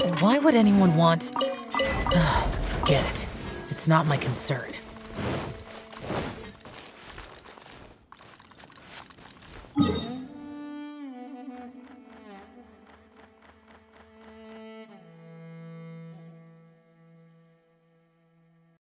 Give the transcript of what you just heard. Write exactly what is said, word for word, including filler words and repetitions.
Why would anyone want... Forget it. It's not my concern.